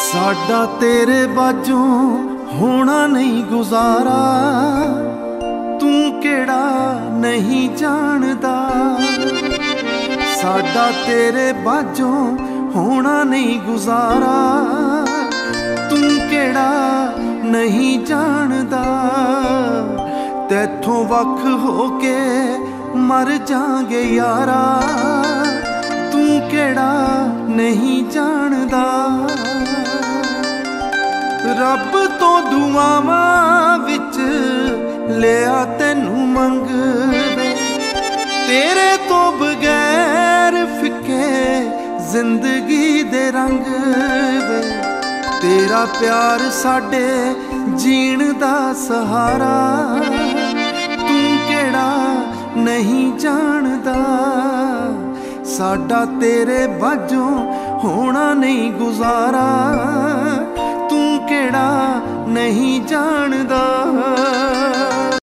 साडा तेरे बाजों होना नहीं गुजारा, तू केड़ा नहीं जानदा। साडा तेरे बाजों होना नहीं गुजारा, तू केड़ा नहीं जानदा। तैथों वख होके मर जांगे यारा, तू केड़ा नहीं जानदा। रब तो दुआवां विच लिया तैनू मंगदे, तेरे तो बगैर फिके जिंदगी दे रंग वे। तेरा प्यार साडे जीण दा सहारा, तू केड़ा नहीं जानदा। साडा तेरे बाजों होना नहीं गुजारा, तू केड़ा नहीं जानदा।